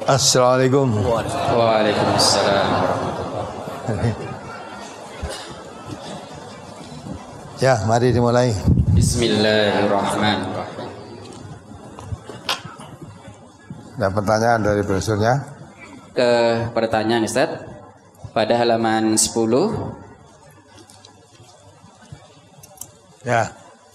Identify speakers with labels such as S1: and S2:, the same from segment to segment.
S1: Assalamualaikum.
S2: Waalaikumsalam.
S1: Ya, mari dimulai.
S2: Bismillahirrahmanirrahim.
S1: Ada pertanyaan dari brosurnya?
S2: Ke pertanyaan Ustaz, pada halaman 10.
S1: Ya.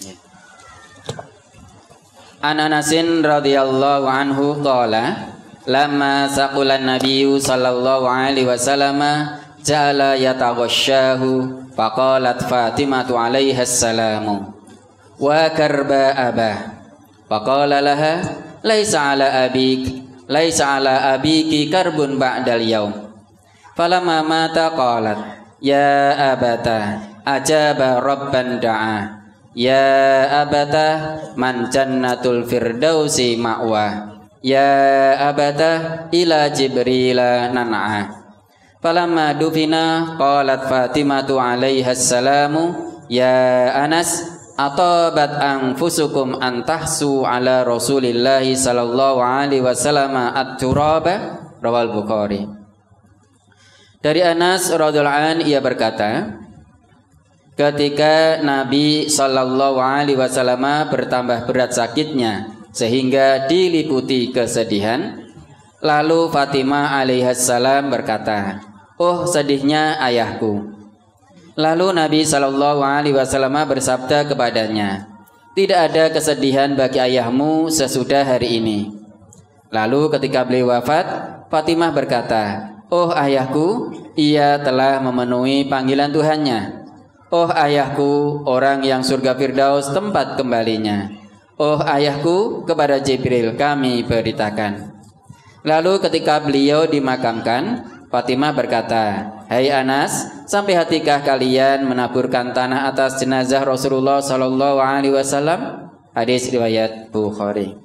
S2: An Anasin radhiyallahu anhu qala lamma saqulan nabiyyu sallallahu alaihi wasallam ja'ala yataghashahu faqalat Fatimatu alaiha assalamu wa karba abah faqala laha laisa ala abiki karbun ba'dal yaum falamma mata qalat ya abata ajaba rabban da'a ya abata man jannatul firdausi ma'wa ya abata ila jibrila nan'a falamma dufina qalat Fatimatu alaiha assalamu ya Anas atabat anfusukum antahsu ala rasulillahi sallallahu alaihi wasallam at-turaba rawal Bukhari. Dari Anas radhiyallahu anhu ia berkata, ketika Nabi sallallahu alaihi wasallam bertambah berat sakitnya sehingga diliputi kesedihan, lalu Fatimah alaihissalam berkata, "Oh, sedihnya ayahku." Lalu Nabi sallallahu alaihi wasallam bersabda kepadanya, "Tidak ada kesedihan bagi ayahmu sesudah hari ini." Lalu ketika beliau wafat, Fatimah berkata, "Oh ayahku, ia telah memenuhi panggilan Tuhannya. Oh ayahku, orang yang surga Firdaus tempat kembalinya. Oh ayahku, kepada Jibril kami beritakan." Lalu ketika beliau dimakamkan, Fatimah berkata, "Hai Anas, sampai hatikah kalian menaburkan tanah atas jenazah Rasulullah sallallahu alaihi wasallam?" Hadis riwayat Bukhari.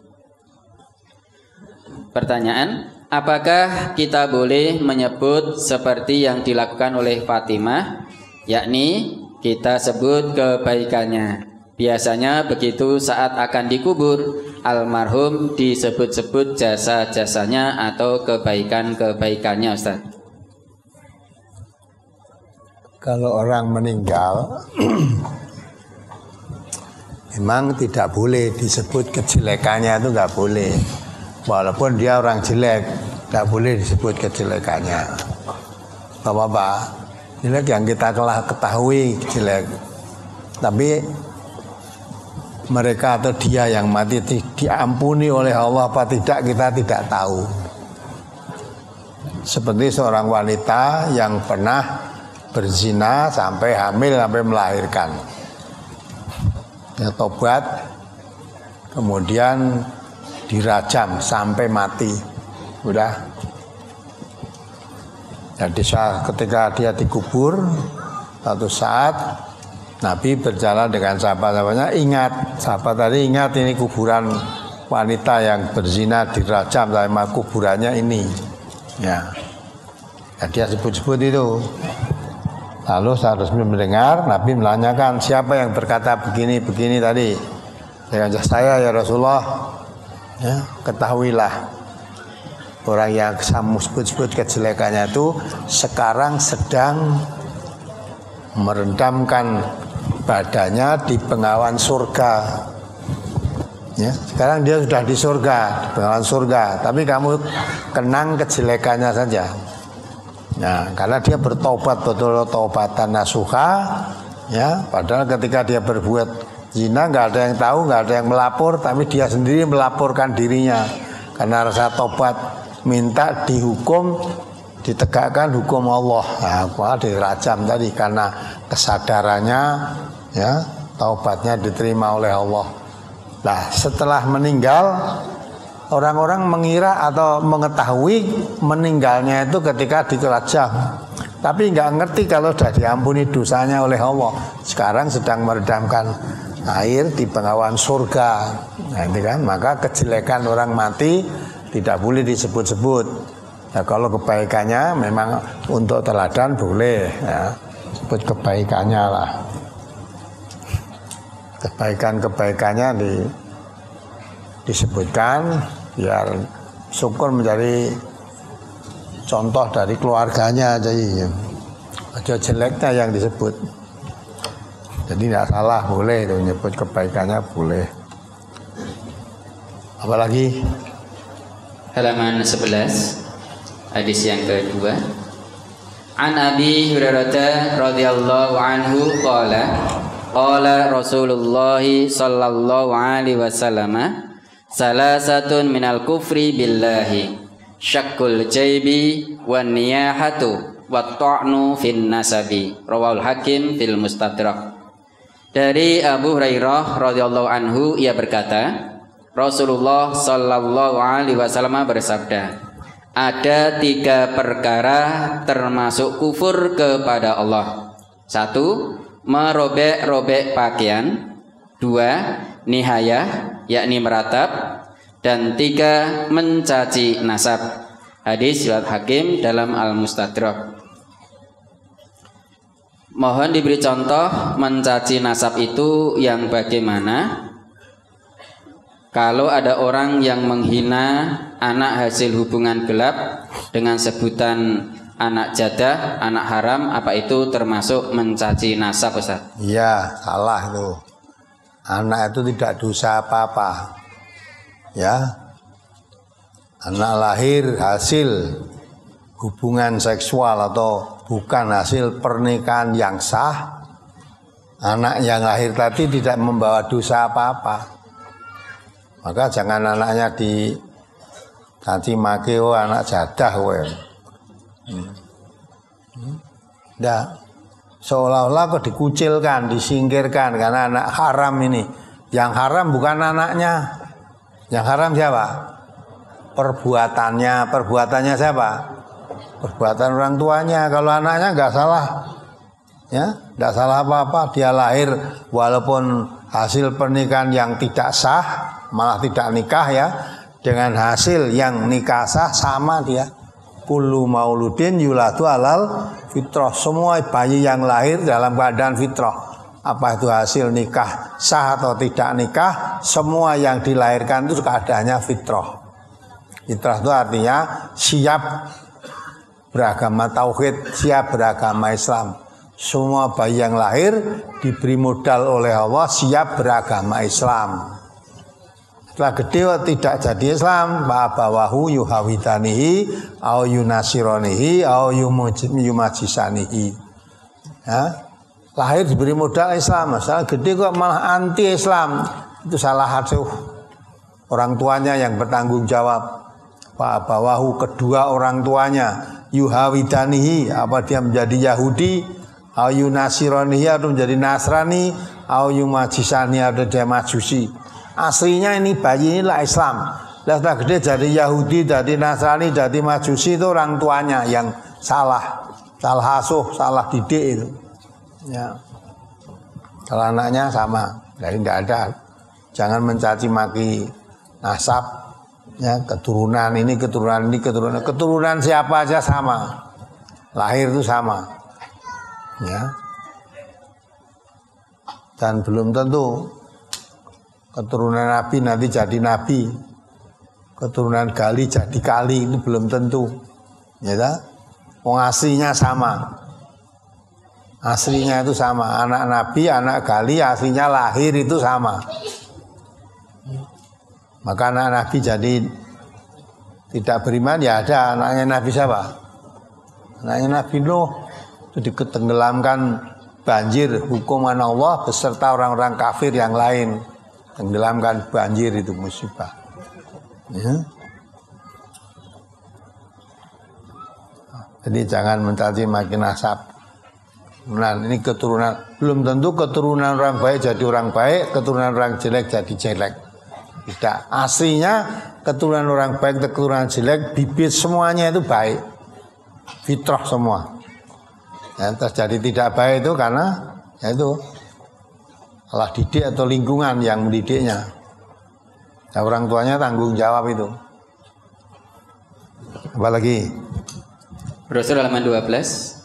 S2: Pertanyaan, apakah kita boleh menyebut seperti yang dilakukan oleh Fatimah, yakni kita sebut kebaikannya? Biasanya begitu saat akan dikubur, almarhum disebut-sebut jasa-jasanya atau kebaikan-kebaikannya, Ustaz.
S1: Kalau orang meninggal memang tidak boleh disebut kejelekannya, itu nggak boleh. Walaupun dia orang jelek, nggak boleh disebut kejelekannya. Apa-apa, jelek yang kita telah ketahui jelek. Tapi mereka atau dia yang mati diampuni oleh Allah apa tidak, kita tidak tahu. Seperti seorang wanita yang pernah berzina sampai hamil, sampai melahirkan. Ya tobat, kemudian dirajam sampai mati. Udah. Jadi ketika dia dikubur, satu saat Nabi berjalan dengan sahabat-sahabatnya, ingat, sahabat tadi ingat ini kuburan wanita yang berzina dirajam sama kuburannya ini. Ya. Dia sebut-sebut itu. Lalu saat resmi mendengar, Nabi menanyakan, siapa yang berkata begini-begini tadi? Saya ya Rasulullah. Ya, ketahuilah, orang yang kamu sebut-sebut kejelekannya itu sekarang sedang merendamkan badannya di bengawan surga. Ya, sekarang dia sudah di surga, di bengawan surga. Tapi kamu kenang kejelekannya saja. Nah, karena dia bertobat betul taubatan nasuha, ya. Padahal ketika dia berbuat zina nggak ada yang tahu, nggak ada yang melapor, tapi dia sendiri melaporkan dirinya. Karena rasa tobat, minta dihukum, ditegakkan hukum Allah. Nah, dirajam tadi karena kesadarannya, ya, taubatnya diterima oleh Allah. Nah, setelah meninggal, orang-orang mengira atau mengetahui meninggalnya itu ketika dirajam, tapi nggak ngerti kalau sudah diampuni dosanya oleh Allah. Sekarang sedang meredamkan air di bengawan surga. Nah, ini kan, maka kejelekan orang mati tidak boleh disebut-sebut. Nah, kalau kebaikannya memang untuk teladan boleh, ya, sebut kebaikannya lah. Kebaikan-kebaikannya disebutkan biar syukur menjadi contoh dari keluarganya aja ya. Aja jeleknya yang disebut. Jadi tidak salah, boleh itu menyebut kebaikannya boleh. Apalagi
S2: halaman 11 hadis yang kedua. An Abi Hurairah radhiyallahu anhu qala Rasulullah sallallahu alaihi wasallam salasatun minal kufri billahi syakkul jaybi wan niyahatu wat ta'nu fin nasabi rawahul Hakim fil Mustadrak. Dari Abu Hurairah radhiyallahu anhu ia berkata, Rasulullah sallallahu alaihi wasallam bersabda, ada 3 perkara termasuk kufur kepada Allah. 1. Merobek-robek pakaian. 2. Nihayah, yakni meratap. Dan 3. Mencaci nasab. Hadis riwayat Hakim dalam Al-Mustadrak. Mohon diberi contoh mencaci nasab itu yang bagaimana? Kalau ada orang yang menghina anak hasil hubungan gelap dengan sebutan anak jadah, anak haram, apa itu termasuk mencaci nasab, Ustaz?
S1: Iya, salah itu. Anak itu tidak dosa apa-apa. Ya. Anak lahir hasil hubungan seksual atau bukan hasil pernikahan yang sah, anak yang lahir tadi tidak membawa dosa apa-apa. Maka jangan anaknya dicaci maki, oh anak jadah kowe. Ndak. Seolah-olah kok dikucilkan, disingkirkan karena anak haram ini. Yang haram bukan anaknya. Yang haram siapa? Perbuatannya. Perbuatannya siapa? Perbuatan orang tuanya. Kalau anaknya nggak salah, ya, nggak salah apa-apa. Dia lahir walaupun hasil pernikahan yang tidak sah, malah tidak nikah ya, dengan hasil yang nikah sah sama dia. Kullu mauludin yuladu alal fitrah. Semua bayi yang lahir dalam keadaan fitrah. Apa itu hasil nikah sah atau tidak nikah, semua yang dilahirkan itu keadaannya fitrah. Fitrah itu artinya siap beragama tauhid, siap beragama Islam. Semua bayi yang lahir diberi modal oleh Allah siap beragama Islam. Setelah gede tidak jadi Islam, bawahu yuhawidanihi au yunasironihi au yumajisanihi. Ya, lahir diberi modal Islam, setelah gede kok malah anti Islam, itu salah asuh. Orang tuanya yang bertanggung jawab. Bawahu kedua orang tuanya yuhawidanihi, apa dia menjadi Yahudi, au yunasironihi atau menjadi Nasrani, au yumajisanihi atau dia Majusi. Aslinya ini bayi inilah Islam. Setelah gede jadi Yahudi, jadi Nasrani, jadi Majusi, itu orang tuanya yang salah asuh, salah didik itu. Ya. Kalau anaknya sama, jadi tidak ada. Jangan mencaci maki nasab, ya, keturunan ini, keturunan siapa aja sama. Lahir itu sama. Ya. Dan belum tentu keturunan Nabi nanti jadi Nabi, keturunan Gali jadi Kali, itu belum tentu. Ya, wong aslinya sama, aslinya itu sama. Anak Nabi, anak Gali, aslinya lahir itu sama. Maka anak Nabi jadi tidak beriman, ya ada anaknya Nabi siapa? Anaknya Nabi Nuh, itu ditenggelamkan banjir hukuman Allah beserta orang-orang kafir yang lain. Tenggelamkan banjir, itu musibah. Ya. Jadi jangan mencaci maki nasab. Nah, ini keturunan, belum tentu keturunan orang baik jadi orang baik, keturunan orang jelek jadi jelek. Tidak. Aslinya keturunan orang baik, keturunan jelek, bibit semuanya itu baik. Fitrah semua. Ya, terjadi tidak baik itu karena ya itu salah didik atau lingkungan yang mendidiknya. Nah, orang tuanya tanggung jawab itu. Apalagi
S2: Rasul halaman 12.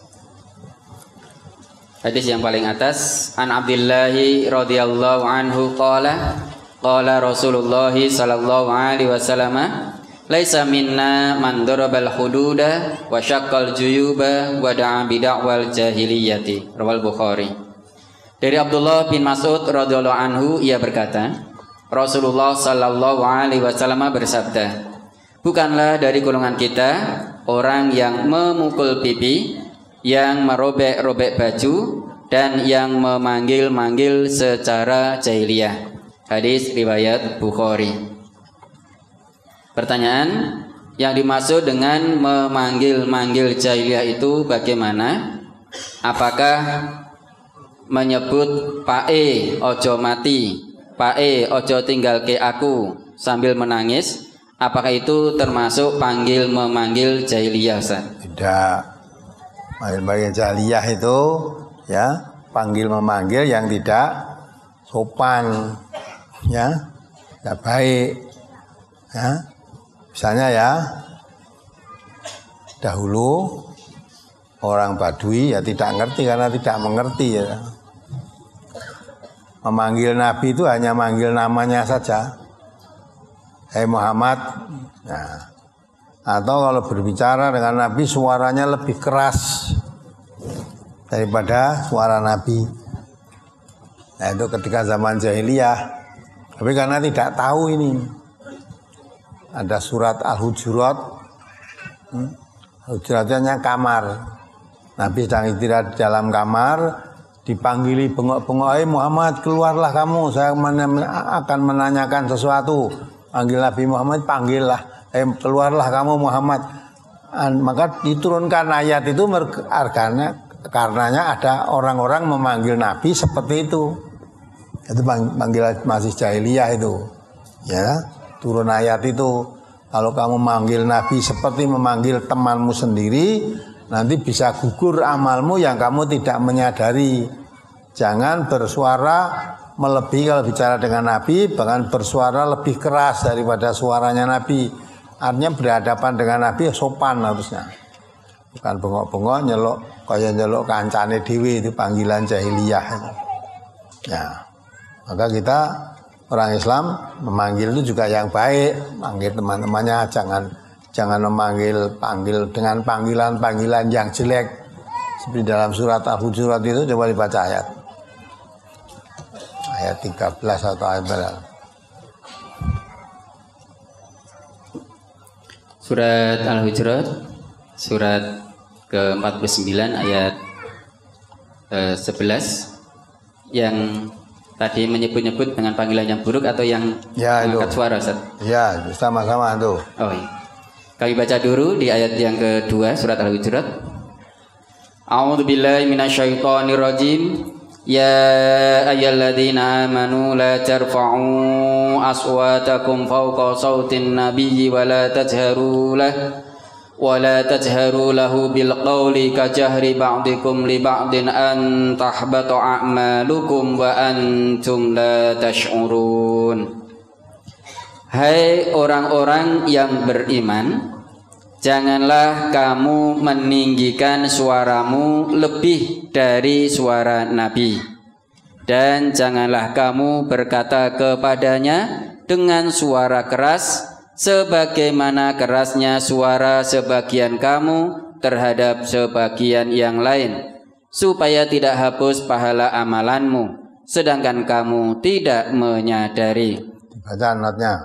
S2: Hadis yang paling atas, An Abdillahi radhiyallahu anhu qala Rasulullah sallallahu alaihi wasallam Laisa minna man darabal hududa wa syaqqal juyuba wa da'a bid'awal jahiliyati. Rawal Bukhari. Dari Abdullah bin Mas'ud radhiyallahu anhu ia berkata, Rasulullah sallallahu alaihi wasallam bersabda, bukanlah dari golongan kita orang yang memukul pipi, yang merobek-robek baju, dan yang memanggil-manggil secara jahiliyah. Hadis riwayat Bukhari. Pertanyaan, yang dimaksud dengan memanggil-manggil jahiliyah itu bagaimana? Apakah menyebut Pae ojo mati, Pae ojo tinggal ke aku sambil menangis? Apakah itu termasuk panggil memanggil jahiliyah, Ustaz?
S1: Tidak. Panggil-panggil jahiliyah itu ya panggil memanggil yang tidak sopan, ya, tidak baik, ya. Misalnya ya, dahulu orang Badui ya tidak ngerti karena tidak mengerti ya. Memanggil Nabi itu hanya manggil namanya saja. Hai Muhammad. Nah, atau kalau berbicara dengan Nabi suaranya lebih keras daripada suara Nabi. Nah, itu ketika zaman jahiliyah. Tapi karena tidak tahu ini. Ada surat Al-Hujurat. Al-Hujuratnya kamar. Nabi sedang istirahat di dalam kamar, dipanggili bengok-bengok, "Hai Muhammad, keluarlah kamu, saya akan menanyakan sesuatu." Panggil Nabi Muhammad, panggillah, keluarlah kamu Muhammad. Maka diturunkan ayat itu karenanya ada orang-orang memanggil Nabi seperti itu. Itu panggilan masih jahiliyah itu. Ya, turun ayat itu. Kalau kamu manggil Nabi seperti memanggil temanmu sendiri, nanti bisa gugur amalmu yang kamu tidak menyadari. Jangan bersuara melebihi kalau bicara dengan Nabi, bahkan bersuara lebih keras daripada suaranya Nabi. Artinya berhadapan dengan Nabi sopan harusnya. Bukan bengok-bengok nyelok kayak nyelok kancane dhewe, itu panggilan jahiliyah. Ya. Maka kita orang Islam memanggil itu juga yang baik, manggil teman-temannya, jangan panggil dengan panggilan-panggilan yang jelek. Seperti dalam surat Al-Hujurat itu, coba dibaca ayat 13 atau ayat berapa?
S2: Surat Al-Hujurat, surat ke-49 ayat 11 yang tadi menyebut-nyebut dengan panggilan yang buruk atau yang mengangkat suara, Ustaz?
S1: Ya, sama-sama tuh.
S2: Oh iya. Kami baca dulu di ayat yang kedua surat Al-Hujurat. A'udzu billahi minasyaitonir rajim. Ya ayyuhalladzina amanu la tarfa'u aswatakum fawqa sautin nabiyyi wa la tajharu lahu bil qawli ka jahri ba'dikum li ba'din an tahbata a'malukum wa antum la tash'urun. Hai orang-orang yang beriman, janganlah kamu meninggikan suaramu lebih dari suara Nabi, dan janganlah kamu berkata kepadanya dengan suara keras sebagaimana kerasnya suara sebagian kamu terhadap sebagian yang lain, supaya tidak hapus pahala amalanmu sedangkan kamu tidak menyadari.
S1: Baca notnya.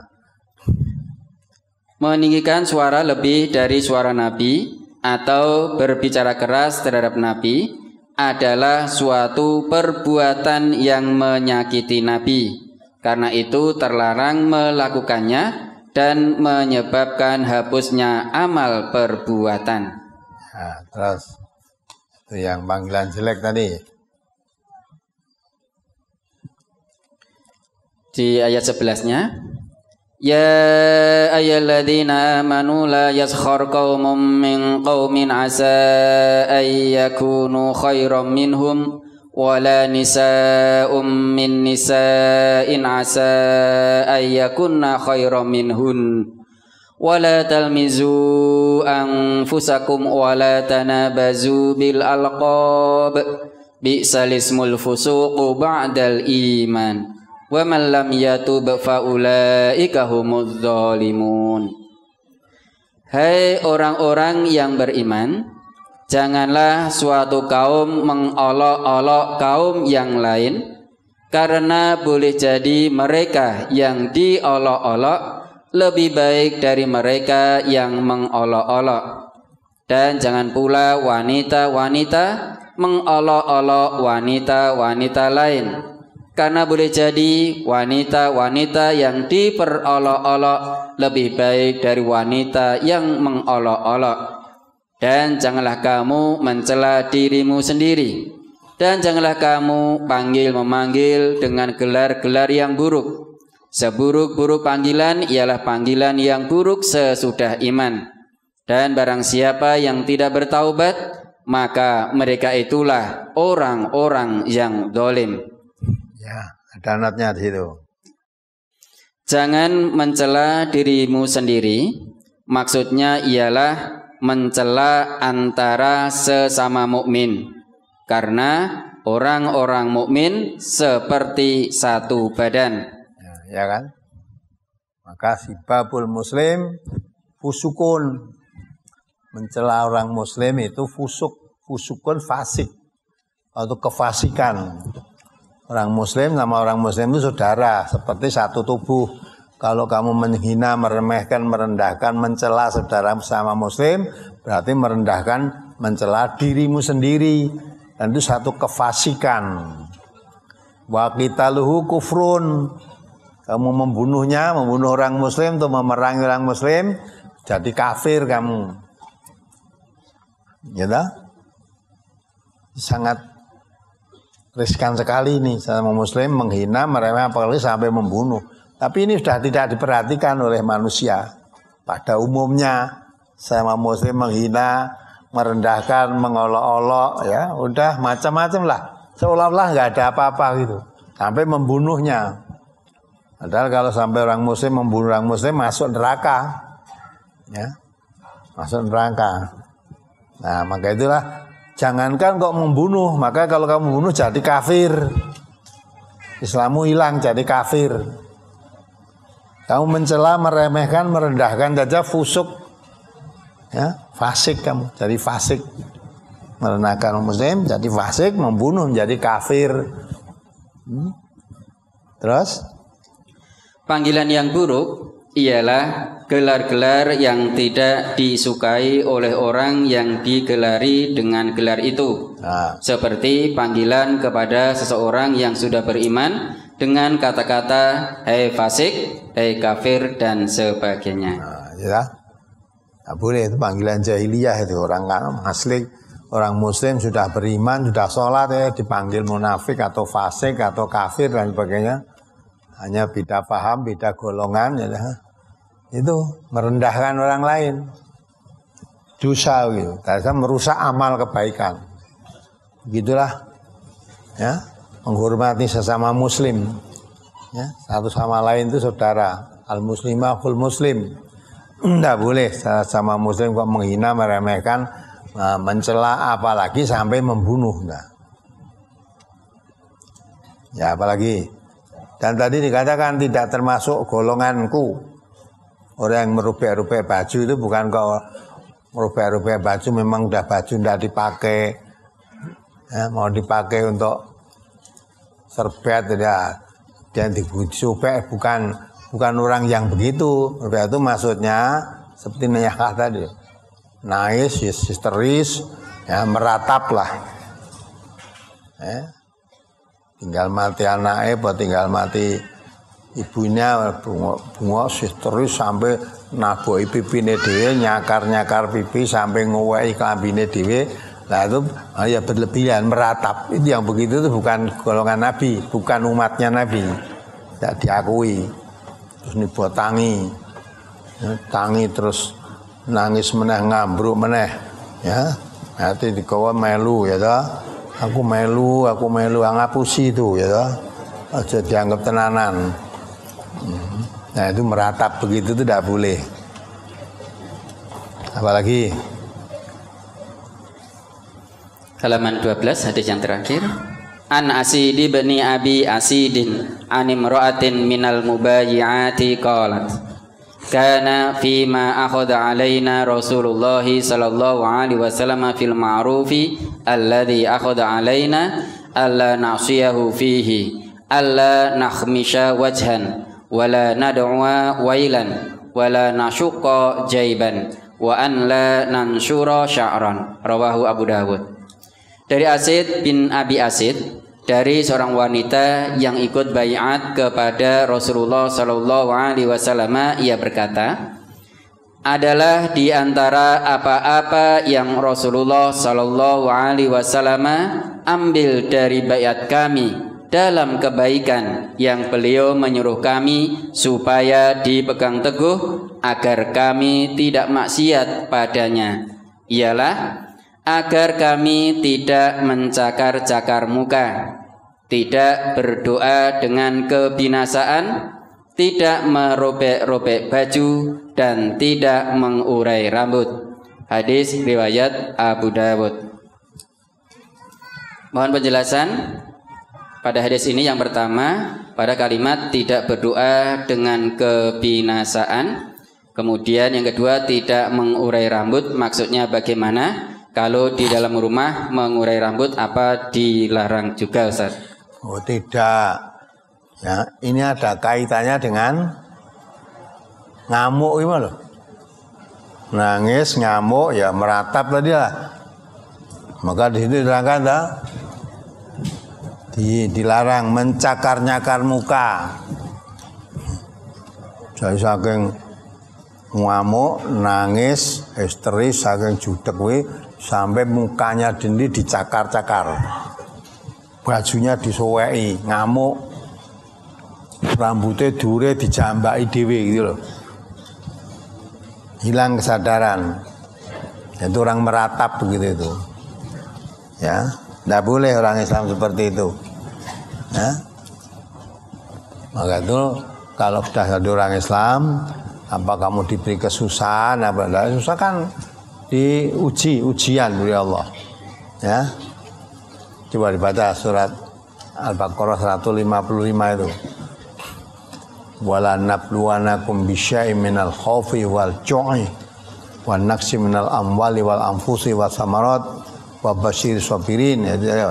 S2: Meninggikan suara lebih dari suara Nabi atau berbicara keras terhadap Nabi adalah suatu perbuatan yang menyakiti Nabi. Karena itu terlarang melakukannya dan menyebabkan hapusnya amal perbuatan.
S1: Nah, terus itu yang panggilan jelek tadi.
S2: Di ayat 11-nya, Ya ayyuhalladzina amanu la yaskhar qaumun min qaumin asa ay yakunu khairan minhum wala nisa'um min nisa'in asa ay yakunna khairan minhun wala talmizu anfusakum wala tanabazu bil alqab bi'sal ismul fusuqu ba'dal iman wa man lam yatub fa ulaika humuz zalimun. Hai orang-orang yang beriman, janganlah suatu kaum mengolok-olok kaum yang lain, karena boleh jadi mereka yang diolok-olok lebih baik dari mereka yang mengolok-olok. Dan jangan pula wanita-wanita mengolok-olok wanita-wanita lain, karena boleh jadi wanita-wanita yang diperolok-olok lebih baik dari wanita yang mengolok-olok. Dan janganlah kamu mencela dirimu sendiri, dan janganlah kamu memanggil dengan gelar-gelar yang buruk. Seburuk-buruk panggilan ialah panggilan yang buruk sesudah iman. Dan barang siapa yang tidak bertaubat, maka mereka itulah orang-orang yang zalim.
S1: Ya, ada notnya di situ.
S2: Jangan mencela dirimu sendiri. Maksudnya ialah mencela antara sesama mukmin. Karena orang-orang mukmin seperti satu badan.
S1: Ya kan? Maka sibabul muslim fusukun. Mencela orang muslim itu fusukun fasik atau kefasikan. Orang muslim sama orang muslim itu saudara, seperti satu tubuh. Kalau kamu menghina, meremehkan, merendahkan, mencela saudara sama muslim, berarti merendahkan, mencela dirimu sendiri. Dan itu satu kefasikan. Wa qitaluhu kufrun. Kamu membunuh orang muslim atau memerangi orang muslim, jadi kafir kamu. Ya, sangat riskan sekali ini sama muslim menghina, meremehkan, apalagi sampai membunuh. Tapi ini sudah tidak diperhatikan oleh manusia. Pada umumnya sama muslim menghina, merendahkan, mengolok-olok, ya udah macam-macam lah. Seolah-olah nggak ada apa-apa gitu. Sampai membunuhnya. Padahal kalau sampai orang muslim membunuh orang muslim masuk neraka. Ya. Masuk neraka. Nah, maka itulah jangankan kok membunuh, maka kalau kamu membunuh jadi kafir. Islammu hilang jadi kafir. Kamu mencela, meremehkan, merendahkan saja fusuk. Ya, fasik kamu, jadi fasik. Merendahkan muslim jadi fasik, membunuh menjadi kafir. Terus
S2: panggilan yang buruk ialah gelar-gelar yang tidak disukai oleh orang yang digelari dengan gelar itu. Seperti panggilan kepada seseorang yang sudah beriman dengan kata-kata hai fasik, hai kafir dan sebagainya.
S1: Ya. Nah, boleh itu panggilan jahiliyah itu orang asli, orang muslim sudah beriman, sudah sholat ya dipanggil munafik atau fasik atau kafir dan sebagainya. Hanya beda paham, beda golongan ya. Itu merendahkan orang lain, dosa gitu, karena merusak amal kebaikan. Begitulah, ya, menghormati sesama muslim, ya, satu sama lain itu saudara. Al muslimah ful muslim, tidak boleh sama muslim kok menghina, meremehkan, mencela, apalagi sampai membunuh, enggak. Ya apalagi. Dan tadi dikatakan tidak termasuk golonganku. Orang yang merubah-rubah baju itu bukan kok merubah-rubah baju memang udah baju tidak dipakai, ya, mau dipakai untuk serbet ya, dan disobek, bukan orang yang begitu. Merubah itu maksudnya seperti Nayakah tadi, nangis, histeris, ya, meratap lah, ya. Tinggal mati anaknya, tinggal mati ibunya, bunga histeris sampai naboi pipine dhewe, nyakar pipi sampai ngoweki klambine dhewe. Lah itu ya berlebihan, meratap. Itu yang begitu itu bukan golongan Nabi, bukan umatnya Nabi. Tidak diakui. Terus nibo tangi terus nangis meneh, ngambruk meneh, ya. Nanti dikawa melu ya toh. Aku melu ngapusi itu ya toh. Aja dianggap tenanan. Nah itu meratap begitu itu tidak boleh. Apalagi
S2: halaman 12 hadis yang terakhir. An Asidi bani Abi Asidin an imra'atin minal mubayyi'ati qalat kana fima akhadha alaina Rasulullah sallallahu alaihi wasallam fil ma'rufi alladhi akhadha alaina alla na'siyahu fihi alla nakhmisha wajhan wala nad'a wailan wala nasyqa jaiban wa an la nansyura sya'ran. Rawahu Abu Dawud. Dari Asid bin Abi Asid, dari seorang wanita yang ikut baiat kepada Rasulullah sallallahu alaihi wasallam, ia berkata, adalah di antara apa-apa yang Rasulullah sallallahu alaihi wasallam ambil dari baiat kami dalam kebaikan yang beliau menyuruh kami supaya dipegang teguh agar kami tidak maksiat padanya, ialah agar kami tidak mencakar-cakar muka, tidak berdoa dengan kebinasaan, tidak merobek-robek baju, dan tidak mengurai rambut. Hadis riwayat Abu Dawud. Mohon penjelasan pada hadis ini. Yang pertama, pada kalimat tidak berdoa dengan kebinasaan. Kemudian yang kedua, tidak mengurai rambut. Maksudnya bagaimana? Kalau di dalam rumah mengurai rambut apa dilarang juga, Ustaz?
S1: Oh tidak. Ya, ini ada kaitannya dengan ngamuk gimana loh. Nangis, ngamuk, ya meratap tadi lah. Maka di situ diterangkan dilarang mencakar-nyakar muka. Jadi saking ngamuk, nangis, histeris, saking judek kuwi sampai mukanya dendi dicakar-cakar, bajunya disuweki, ngamuk, rambutnya dure dijambaki dhewe gitu loh. Hilang kesadaran. Itu orang meratap begitu itu. Ya, tidak boleh orang Islam seperti itu. Ya. Maka itu kalau sudah ada orang Islam, apa kamu diberi kesusahan, apa enggak susah kan ujian dari Allah. Ya. Coba dibaca surat Al-Baqarah 155 itu. Wala nabluwanakum bisyai'in minal khaufi wal ju'i wan naqsi minal amwali wal anfusi was samarat wa basyiris sabirin.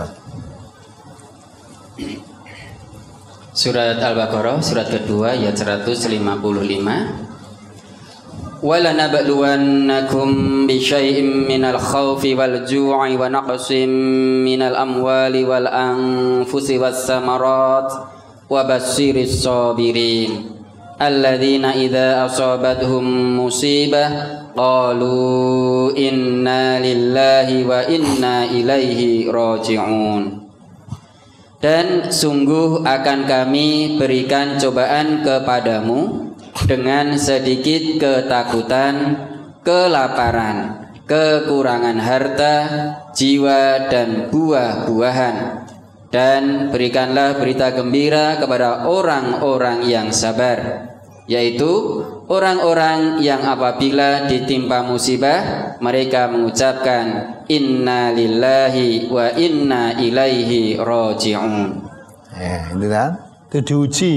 S2: Surat Al-Baqarah surat kedua ayat 155. Wala nabluwannakum bisyai'in minal khaufi wal ju'i wa naqsim minal amwali wal anfusi was samarat wa basyiris sabirin alladzina idza asabathum musibah qalu inna lillahi wa inna ilaihi raji'un. Dan sungguh akan kami berikan cobaan kepadamu dengan sedikit ketakutan, kelaparan, kekurangan harta, jiwa dan buah-buahan. Dan berikanlah berita gembira kepada orang-orang yang sabar, yaitu orang-orang yang apabila ditimpa musibah mereka mengucapkan inna lillahi wa inna ilaihi raji'un.
S1: Itu kan, itu diuji.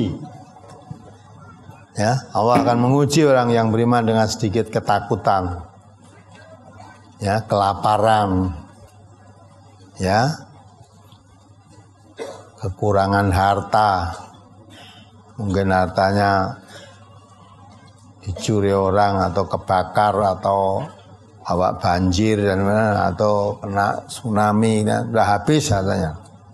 S1: Ya, Allah akan menguji orang yang beriman dengan sedikit ketakutan, ya, kelaparan, ya, kekurangan harta, mungkin hartanya dicuri orang atau kebakar atau awak banjir dan atau kena tsunami, sudah habis hartanya,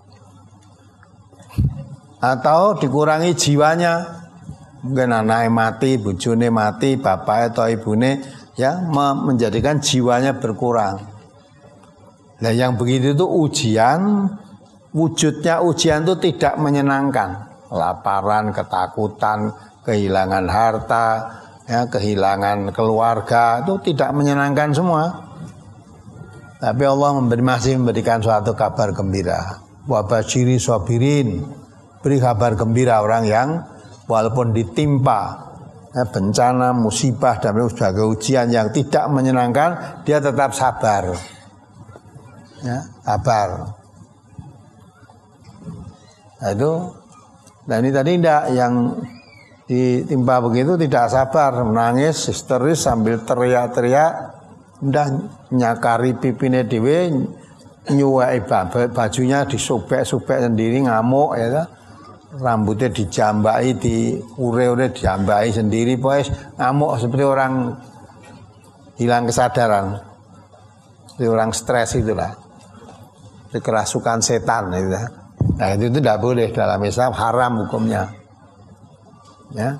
S1: atau dikurangi jiwanya. Mungkin anaknya mati, bojone mati, bapaknya atau ibune, ya, menjadikan jiwanya berkurang. Nah, yang begitu itu ujian, wujudnya ujian itu tidak menyenangkan. Kelaparan, ketakutan, kehilangan harta, ya, kehilangan keluarga, itu tidak menyenangkan semua. Tapi Allah masih memberikan suatu kabar gembira. Wa basyiri sabirin, beri kabar gembira orang yang walaupun ditimpa bencana, musibah dan sebagai ujian yang tidak menyenangkan, dia tetap sabar. Ya, sabar. Nah, itu, nah ini tadi tidak yang Ditimpa begitu tidak sabar, menangis histeris sambil teriak-teriak, udah nyakari pipine dhewe, nyuwai bajunya disobek-sobek sendiri, ngamuk ya. Rambutnya dijambai, diure-ure dijambai sendiri, pues ngamuk seperti orang hilang kesadaran, seperti orang stres itulah, kerasukan setan itu. Nah itu tidak boleh dalam Islam, haram hukumnya. Ya,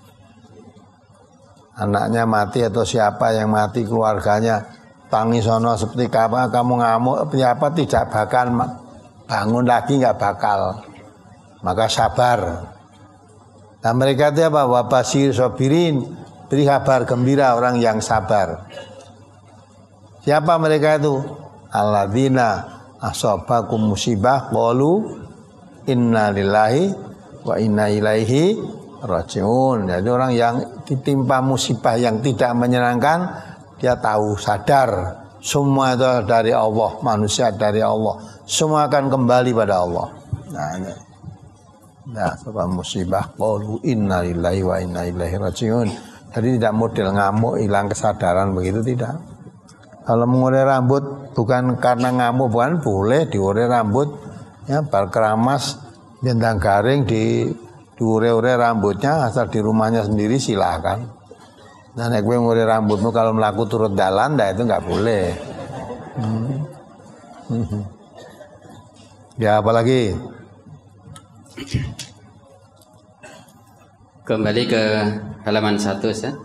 S1: anaknya mati atau siapa yang mati keluarganya tangisono seperti kamu ngamuk, apa tidak bakal bangun lagi, nggak bakal. Maka sabar. Nah mereka itu apa? Wabasir sobirin, beri kabar gembira orang yang sabar. Siapa mereka itu? Alladzina asobakum musibah qalu inna lillahi wa inna ilaihi rajiun. Jadi orang yang ditimpa musibah yang tidak menyenangkan, dia tahu, sadar semua itu dari Allah, manusia dari Allah, semua akan kembali pada Allah. Nah ini. Nah, sebab musibah qalu inna lillahi wa inna ilaihi rajiun. Jadi tidak model ngamuk hilang kesadaran begitu, tidak. Kalau mengurai rambut bukan karena ngamuk, bukan, boleh diurai rambut ya, bar keramas bentang garing diure-ure rambutnya, asal di rumahnya sendiri silakan. Nah nek kowe ngurai rambutmu kalau melaku turut dalan, dah itu nggak boleh. Ya apalagi?
S2: Kembali ke halaman 1 ya.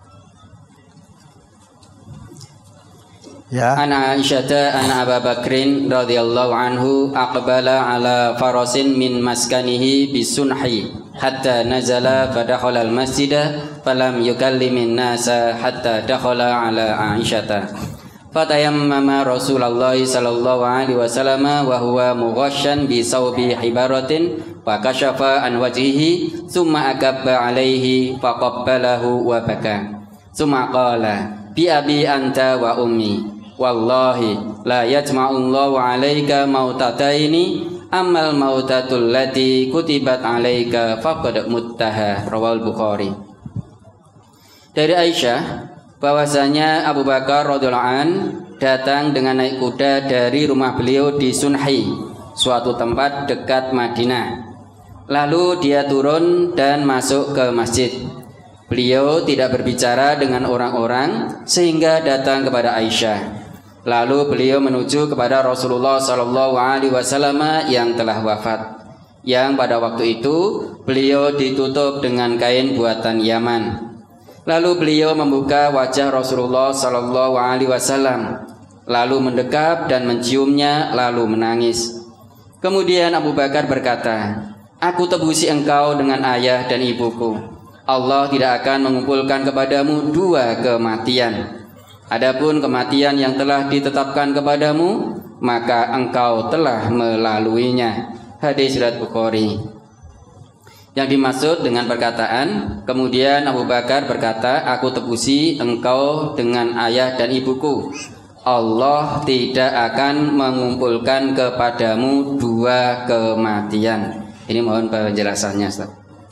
S1: Ya.
S2: An Aisyah an Abu Bakrin radhiyallahu anhu aqbala ala farasin min maskanihi bisunhi hatta nazala fadakhala al-masjida falam yukallimin nasa hatta dakhala ala Aisyah. Fatayammama Rasulullah sallallahu alaihi wasallam wa huwa mughashshan bi sawbi hibaratin fa kashafa an wajhihi thumma akabba alaihi faqabbalahu wa baka. Thumma qala bi abi anta wa ummi wallahi la yajma'ullahu 'alaika mautataini ammal mautatul lati kutibat 'alaika faqad muttaha. Rawal Bukhari. Dari Aisyah bahwasanya Abu Bakar radhiyallahu an datang dengan naik kuda dari rumah beliau di Sunhi, suatu tempat dekat Madinah. Lalu dia turun dan masuk ke masjid. Beliau tidak berbicara dengan orang-orang sehingga datang kepada Aisyah. Lalu beliau menuju kepada Rasulullah sallallahu alaihi wasallam yang telah wafat, yang pada waktu itu beliau ditutup dengan kain buatan Yaman. Lalu beliau membuka wajah Rasulullah sallallahu alaihi wasallam, lalu mendekap dan menciumnya, lalu menangis. Kemudian Abu Bakar berkata, "Aku tebusi engkau dengan ayah dan ibuku. Allah tidak akan mengumpulkan kepadamu dua kematian. Adapun kematian yang telah ditetapkan kepadamu, maka engkau telah melaluinya." Hadis riwayat Bukhari. Yang dimaksud dengan perkataan, kemudian Abu Bakar berkata, "Aku tebusi engkau dengan ayah dan ibuku. Allah tidak akan mengumpulkan kepadamu dua kematian." Ini mohon penjelasannya, Ustaz.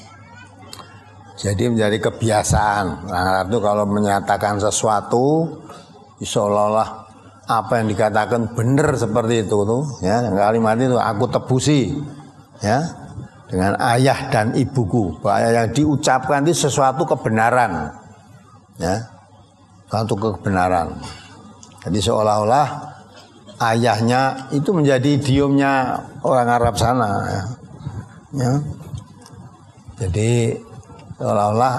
S1: Jadi menjadi kebiasaan. Nah, itu kalau menyatakan sesuatu, seolah-olah apa yang dikatakan benar seperti itu tuh, ya. Kalimat itu aku tebusi, ya. Dengan ayah dan ibuku, bahwa yang diucapkan itu sesuatu kebenaran, ya, suatu kebenaran. Jadi seolah-olah ayahnya itu menjadi idiomnya orang Arab sana, ya. Jadi seolah-olah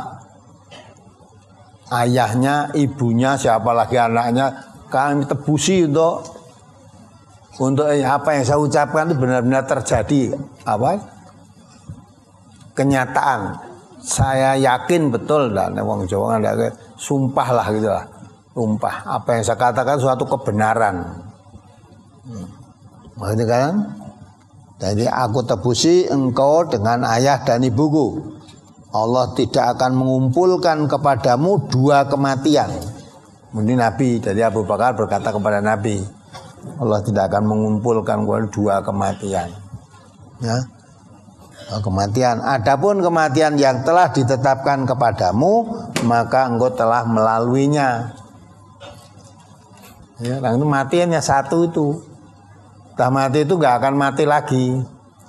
S1: ayahnya, ibunya, siapa lagi anaknya, kami tebusi untuk apa yang saya ucapkan itu benar-benar terjadi, apa? Kenyataan. Saya yakin betul, dan wong Jawa ada sumpah lah gitu lah. Sumpah. Apa yang saya katakan suatu kebenaran. Maksudnya kan? Jadi aku tebusi engkau dengan ayah dan ibuku. Allah tidak akan mengumpulkan kepadamu dua kematian. Kemudian Nabi, jadi Abu Bakar berkata kepada Nabi, Allah tidak akan mengumpulkan dua kematian. Ya. kematian. Adapun kematian yang telah ditetapkan kepadamu, maka engkau telah melaluinya. Ya, itu mati hanya satu itu. Setelah mati itu nggak akan mati lagi.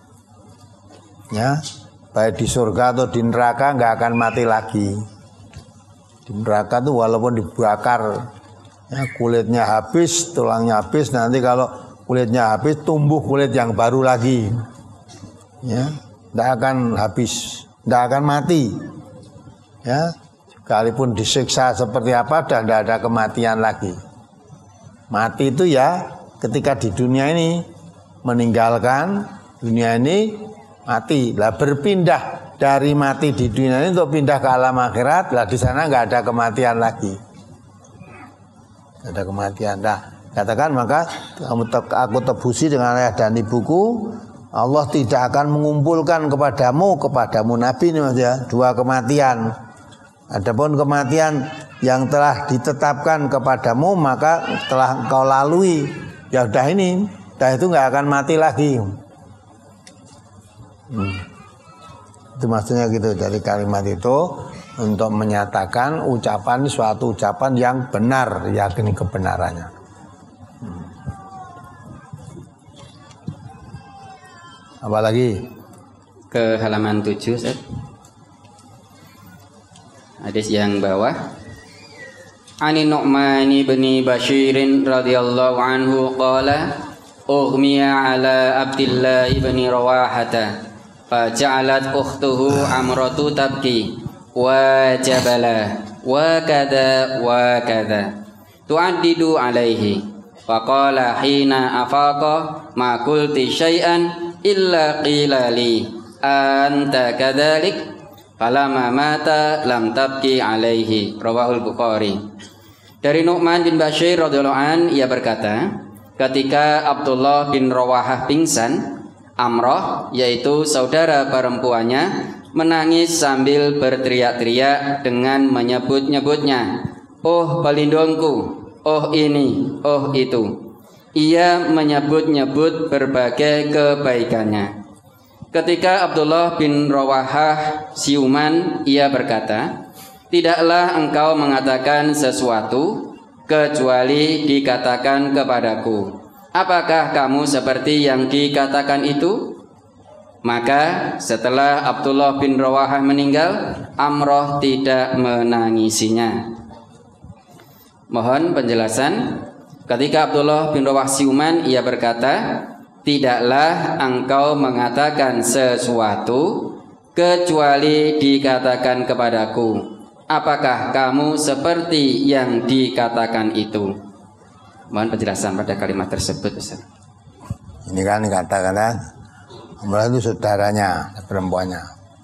S1: Ya, baik di surga atau di neraka nggak akan mati lagi. Di neraka tuh walaupun dibakar, ya, kulitnya habis, tulangnya habis, nanti kalau kulitnya habis tumbuh kulit yang baru lagi. Ya, nggak akan habis, nggak akan mati. Ya, sekalipun disiksa seperti apa, dan tidak ada kematian lagi. Mati itu ya ketika di dunia ini meninggalkan dunia ini mati. Lah berpindah dari mati di dunia ini untuk pindah ke alam akhirat. Lah di sana nggak ada kematian lagi. Nggak ada kematian. Nah, katakan maka aku tebusi dengan ayah dan ibuku. Allah tidak akan mengumpulkan kepadamu Nabi ini Mas ya, dua kematian. Adapun kematian yang telah ditetapkan kepadamu maka telah engkau lalui. Ya udah ini, dah itu nggak akan mati lagi. Itu maksudnya gitu dari kalimat itu untuk menyatakan ucapan suatu ucapan yang benar, yakini kebenarannya. Apalagi
S2: ke halaman 7 Ustaz. Hadis yang bawah. Ani Nu'man bin Bashir radhiyallahu anhu qala ughmiya ala Abdullah bin Rawahata fa ja'alat ukhtuhu Amratu tabki wa jabala wa kada tu'addidu alaihi fa qala hina afaqa ma qulti syai'an illa qila li anta kadzalik falamma mata lam tabki alaihi. Rawahul Bukhari. Dari Nu'man bin Bashir radhiyallahu an, ia berkata, ketika Abdullah bin Rawahah pingsan, Amroh yaitu saudara perempuannya menangis sambil berteriak-teriak dengan menyebut-nyebutnya, "Oh pelindungku, oh ini, oh itu." Ia menyebut-nyebut berbagai kebaikannya. Ketika Abdullah bin Rawahah siuman, ia berkata, "Tidaklah engkau mengatakan sesuatu kecuali dikatakan kepadaku. Apakah kamu seperti yang dikatakan itu?" Maka setelah Abdullah bin Rawahah meninggal, Amroh tidak menangisinya. Mohon penjelasan. Ketika Abdullah bin Rawahah siuman, ia berkata, "Tidaklah engkau mengatakan sesuatu kecuali dikatakan kepadaku. Apakah kamu seperti yang dikatakan itu?" Mohon penjelasan pada kalimat tersebut Ustaz.
S1: Ini kan kata-kata Amroh itu saudaranya, perempuannya.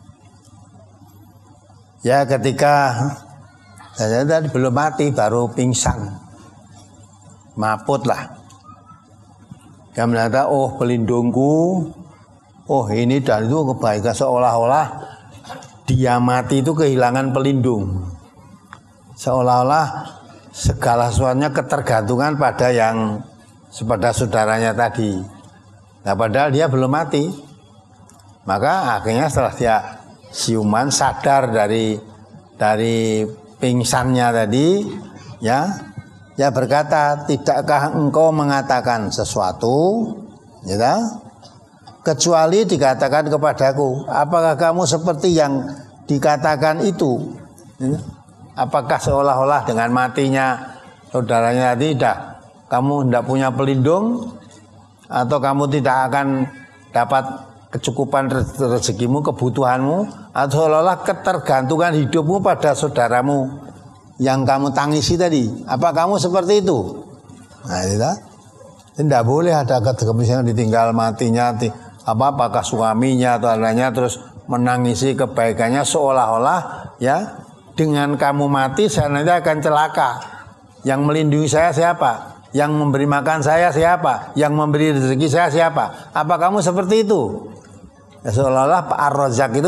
S1: Ya ketika saya tadi belum mati, baru pingsan, maput lah. Dia mengatakan, "Oh pelindungku, oh ini dan itu kebaikan." Seolah-olah dia mati itu kehilangan pelindung. Seolah-olah segala sesuatunya ketergantungan pada saudaranya tadi. Nah padahal dia belum mati. Maka akhirnya setelah dia siuman sadar dari pingsannya tadi, ya berkata, "Tidakkah engkau mengatakan sesuatu, ya, kecuali dikatakan kepadaku? Apakah kamu seperti yang dikatakan itu?" Apakah seolah-olah dengan matinya saudaranya tadi kamu tidak punya pelindung, atau kamu tidak akan dapat kecukupan rezekimu, kebutuhanmu, atau seolah-olah ketergantungan hidupmu pada saudaramu yang kamu tangisi tadi? Apa kamu seperti itu? Nah, tidak boleh ada misalnya ditinggal matinya, apakah suaminya atau lainnya terus menangisi kebaikannya seolah-olah ya dengan kamu mati saya nanti akan celaka. Yang melindungi saya siapa? Yang memberi makan saya siapa? Yang memberi rezeki saya siapa? Apa kamu seperti itu? Ya, seolah-olah Ar-Razzaq itu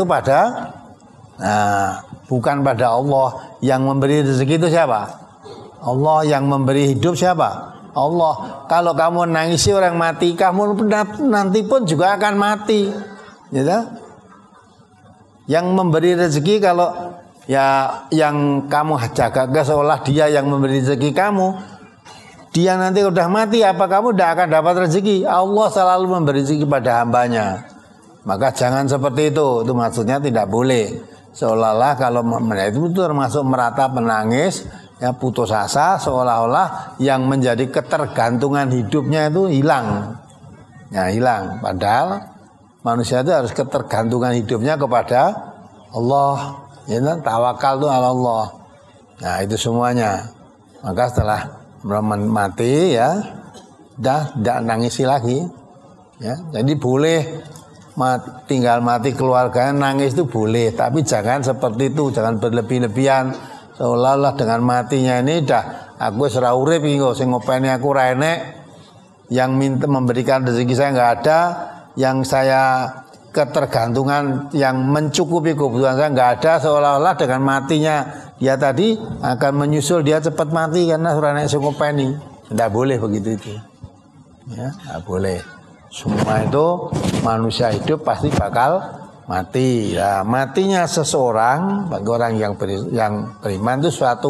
S1: bukan pada Allah. Yang memberi rezeki itu siapa? Allah. Yang memberi hidup siapa? Allah. Kalau kamu nangisi orang mati, kamu nanti pun juga akan mati. Gitu? Yang memberi rezeki kalau ya yang kamu jaga seolah dia yang memberi rezeki kamu, dia nanti udah mati apa kamu tidak akan dapat rezeki. Allah selalu memberi rezeki pada hambanya. Maka jangan seperti itu maksudnya tidak boleh. Seolah-olah kalau itu termasuk meratap menangis, ya putus asa, seolah-olah yang menjadi ketergantungan hidupnya itu hilang. Ya hilang. Padahal manusia itu harus ketergantungan hidupnya kepada Allah. Ya, tawakal itu ala Allah. Nah itu semuanya. Maka setelah mati ya, dah tidak nangisi lagi. Ya, jadi boleh tinggal mati keluarganya nangis itu boleh, tapi jangan seperti itu, jangan berlebih-lebihan. Seolah-olah dengan matinya ini dah aku ora urip iki kok sing ngopeni aku ra enek, yang minta memberikan rezeki saya nggak ada, yang saya ketergantungan yang mencukupi kebutuhan saya nggak ada, seolah-olah dengan matinya dia tadi akan menyusul dia cepat mati karena ora enek sing ngopeni. Tidak boleh begitu itu. Ya, tidak boleh. Semua itu manusia hidup pasti bakal mati. Ya, matinya seseorang bagi orang yang beriman itu suatu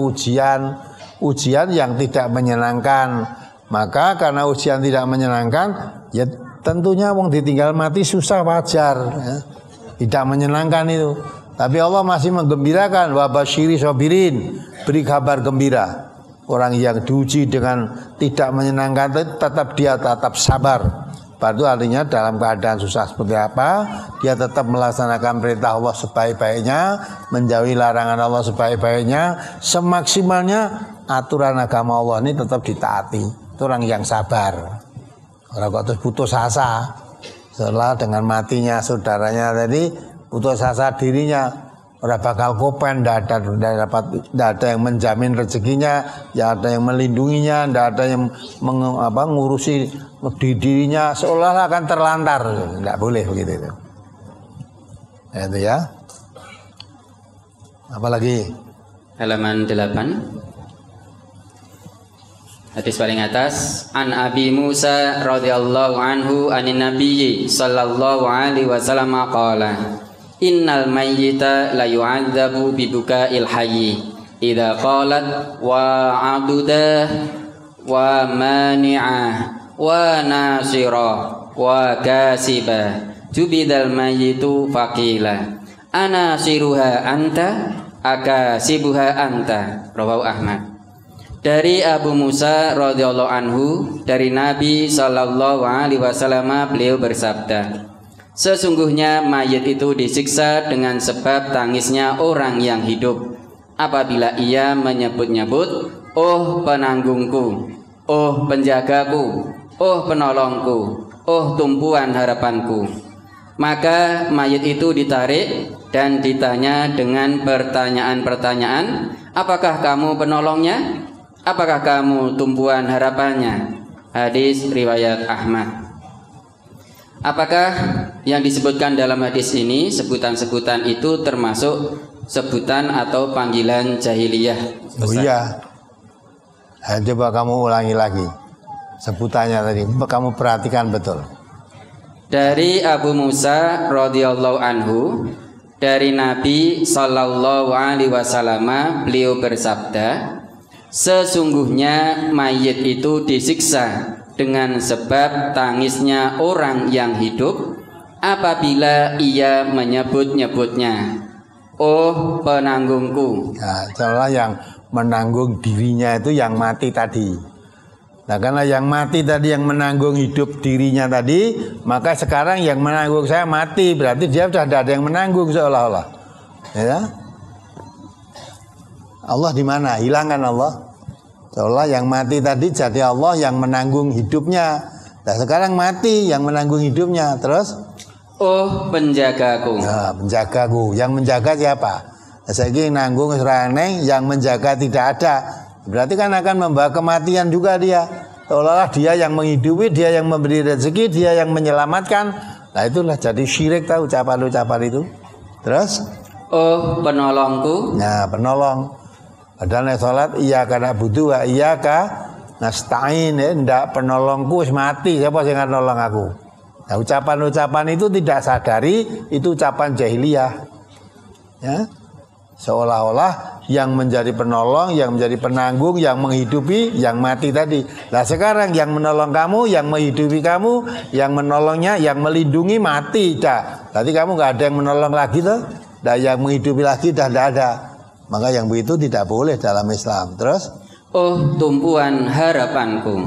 S1: ujian yang tidak menyenangkan. Maka karena ujian tidak menyenangkan, ya tentunya wong ditinggal mati susah, wajar. Ya. Tidak menyenangkan itu. Tapi Allah masih menggembirakan, wa basyiri sabirin, beri kabar gembira. Orang yang diuji dengan tidak menyenangkan tetap sabar. Itu artinya dalam keadaan susah seperti apa, dia tetap melaksanakan perintah Allah sebaik-baiknya, menjauhi larangan Allah sebaik-baiknya, semaksimalnya aturan agama Allah ini tetap ditaati. Itu orang yang sabar. Orang kok terus putus asa setelah dengan matinya saudaranya tadi, putus asa dirinya, orang bakal kopen, tidak ada yang menjamin rezekinya, tidak ada yang melindunginya, tidak ada yang mengurusi di dirinya, seolah-olah akan terlantar. Tidak boleh begitu itu. Itu ya. Apalagi
S2: halaman 8. Hadis paling atas, an Abi Musa radhiyallahu anhu anin nabiyyi sallallahu alaihi wasallam qala, innal mayyita la yu'adzabu bi buka'il hayyi idza qalat wa 'abudah wa mani'ah wa nasira wa kasibah jubidal mayyitu faqila anasiruha anta akasibuha anta. Rawahu Ahmad. Dari Abu Musa radhiyallahu anhu, dari Nabi sallallahu alaihi wasallam, beliau bersabda, sesungguhnya mayit itu disiksa dengan sebab tangisnya orang yang hidup apabila ia menyebut-nyebut, oh penanggungku, oh penjagaku, oh penolongku, oh tumpuan harapanku. Maka mayit itu ditarik dan ditanya dengan pertanyaan-pertanyaan, apakah kamu penolongnya? Apakah kamu tumpuan harapannya? Hadis riwayat Ahmad. Apakah yang disebutkan dalam hadis ini, sebutan-sebutan itu termasuk sebutan atau panggilan jahiliyah?
S1: Oh iya. Coba kamu ulangi lagi sebutannya tadi. Kamu perhatikan betul.
S2: Dari Abu Musa radhiyallahu anhu, dari Nabi sallallahu alaihi wasallam, beliau bersabda, sesungguhnya mayit itu disiksa dengan sebab tangisnya orang yang hidup apabila ia menyebut-nyebutnya, oh penanggungku.
S1: Nah, itulah yang menanggung dirinya itu yang mati tadi. Nah, karena yang mati tadi yang menanggung hidup dirinya tadi, maka sekarang yang menanggung saya mati, berarti dia sudah tidak ada yang menanggung seolah-olah. Ya. Allah di mana? Hilangkan Allah. Seolah yang mati tadi jadi Allah yang menanggung hidupnya. Nah, sekarang mati yang menanggung hidupnya. Terus?
S2: Oh penjagaku.
S1: Nah, penjagaku. Yang menjaga siapa? Nah, saya ingin nanggung seraneng, yang menjaga tidak ada. Berarti kan akan membawa kematian juga dia. Seolah-olah dia yang menghidupi, dia yang memberi rezeki, dia yang menyelamatkan. Nah itulah jadi syirik, tahu ucapan-ucapan itu. Terus?
S2: Oh penolongku.
S1: Nah penolong. Padahal nek salat iya kana butuh wa iya ka nasta'in, ndak penolongku wis mati, siapa sing nolong aku. Nah ucapan-ucapan itu tidak sadari itu ucapan jahiliyah. Ya. Seolah-olah yang menjadi penolong, yang menjadi penanggung, yang menghidupi, yang mati tadi. Nah sekarang yang menolong kamu, yang menghidupi kamu, yang menolongnya, yang melindungi mati dah. Berarti kamu nggak ada yang menolong lagi tuh, dan yang menghidupi lagi dah tidak ada. Maka yang begitu tidak boleh dalam Islam. Terus?
S2: Oh tumpuan harapanku.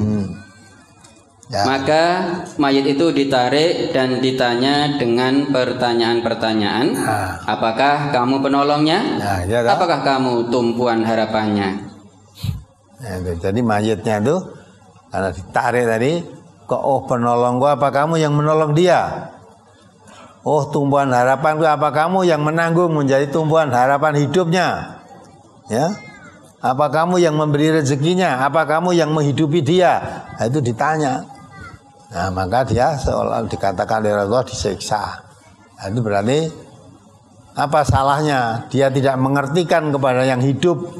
S1: Ya.
S2: Maka mayit itu ditarik dan ditanya dengan pertanyaan-pertanyaan. Apakah kamu penolongnya?
S1: Nah, ya,
S2: apakah kamu tumpuan harapannya?
S1: Nah, jadi mayitnya itu karena ditarik tadi, kok oh penolongku apa kamu yang menolong dia? Oh tumpuan harapanku apa kamu yang menanggung menjadi tumpuan harapan hidupnya? Ya. Apa kamu yang memberi rezekinya? Apa kamu yang menghidupi dia? Nah, itu ditanya. Nah maka dia seolah dikatakan oleh Allah disiksa. Nah, itu berarti apa salahnya? Dia tidak mengertikan kepada yang hidup,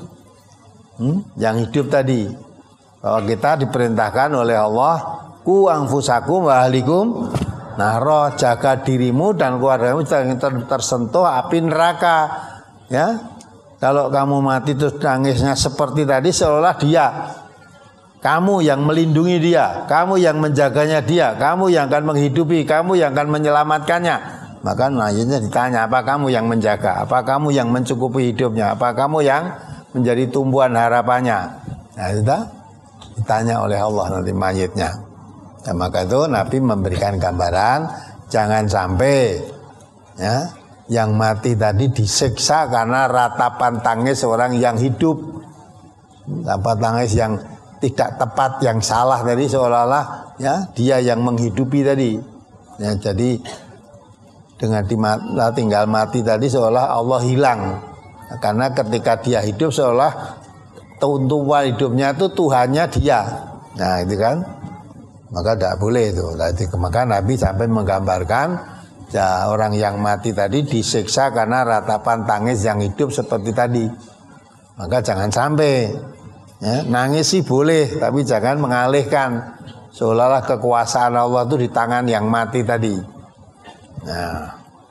S1: yang hidup tadi. Bahwa kita diperintahkan oleh Allah, ku anfusakum wa ahlikum naro, jaga dirimu dan keluargamu jangan tersentuh api neraka. Ya, kalau kamu mati terus nangisnya seperti tadi seolah dia. Kamu yang melindungi dia, kamu yang menjaganya dia, kamu yang akan menghidupi, kamu yang akan menyelamatkannya. Maka mayitnya ditanya, apa kamu yang menjaga, apa kamu yang mencukupi hidupnya, apa kamu yang menjadi tumpuan harapannya. Nah itu ditanya oleh Allah nanti mayitnya. Nah, maka itu Nabi memberikan gambaran, jangan sampai ya, yang mati tadi disiksa karena ratapan tangis orang yang hidup. Ratapan tangis yang tidak tepat, yang salah tadi seolah-olah ya dia yang menghidupi tadi. Ya, jadi dengan tinggal mati tadi seolah Allah hilang. Karena ketika dia hidup seolah tumpuan hidupnya itu Tuhannya dia. Nah, itu kan. Maka tidak boleh itu. Maka Nabi sampai menggambarkan ya, orang yang mati tadi disiksa karena ratapan tangis yang hidup seperti tadi. Maka jangan sampai ya, nangis sih boleh, tapi jangan mengalihkan seolah-olah kekuasaan Allah itu di tangan yang mati tadi. Nah,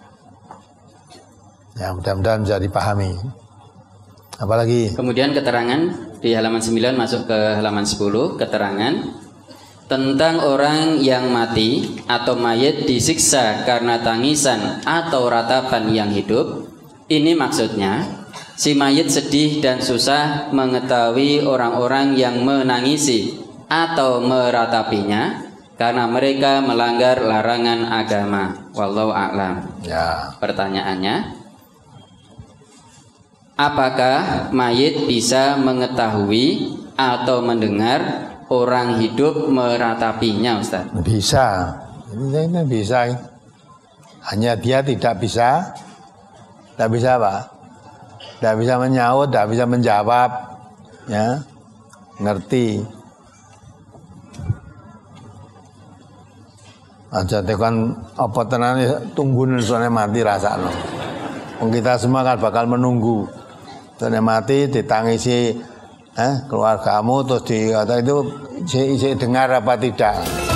S1: ya mudah-mudahan bisa dipahami. Apalagi?
S2: Kemudian keterangan di halaman 9 masuk ke halaman 10, keterangan tentang orang yang mati atau mayit disiksa karena tangisan atau ratapan yang hidup. Ini maksudnya si mayit sedih dan susah mengetahui orang-orang yang menangisi atau meratapinya karena mereka melanggar larangan agama. Wallahu a'lam.
S1: Ya.
S2: Pertanyaannya, apakah mayit bisa mengetahui atau mendengar orang hidup meratapinya, Ustaz?
S1: Bisa. Ini bisa. Hanya dia tidak bisa. Tidak bisa apa? Tidak bisa menyaut, tidak bisa menjawab, ya, ngerti. Aja tekan apa tenane tunggu nusone mati rasakno. Wong kita semua kan bakal menunggu. Tenane mati ditangisi keluargamu terus dikata itu isi dengar apa tidak.